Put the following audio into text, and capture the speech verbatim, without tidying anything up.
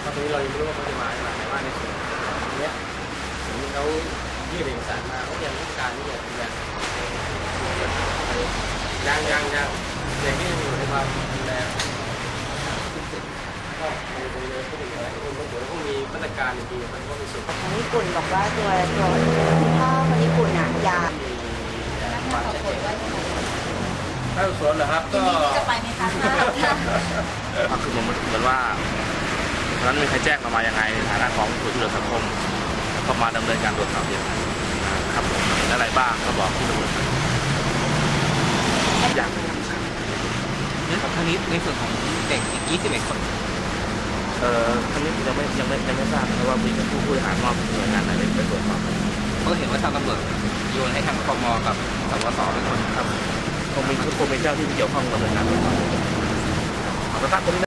ตรงนี้เรายังไม่รู้ว่าเขาจะมาขนาดไหนว่าในส่วนตรงนี้สิ่งที่เขายื่นเอกสารมาเขายังต้องการที่จะดูแลยังยังยังเด็กที่ยังอยู่ในความดูแลก็ในบริเวณที่เป็นอะไรที่คนเดี๋ยวต้องมีมาตรการดีๆมันก็มีส่วนทางญี่ปุ่นบอกว่าตัวตัวพ่อคนญี่ปุ่นอ่ะอยากความชัดเจนถ้าสวนเหรอครับก็จะไปไหมคะก็คือมันเหมือนว่าตอนนั้นมีใครแจ้งเรามายังไงในฐานะของผู้ช่วยเหลือสังคมก็มาดำเนินการตรวจสอบอย่างไรครับผมเห็นอะไรบ้างก็บอกที่ตำรวจอย่างครับท่านี้ในส่วนของเด็กอีกยี่สิบเอ็ดคนเอ่อท่านนี้ยังไม่ยังไม่ยังไม่ทราบเพราะว่ามีผู้ผู้บริหารมอบหน่วยงานไหนไปตรวจสอบก็เห็นว่าทางตำรวจโยนให้ทางปมกับสวสเป็นคนครับคงมีคงมีเจ้าที่เกี่ยวข้องดำเนินการตรวจสอบแต่ถ้าคน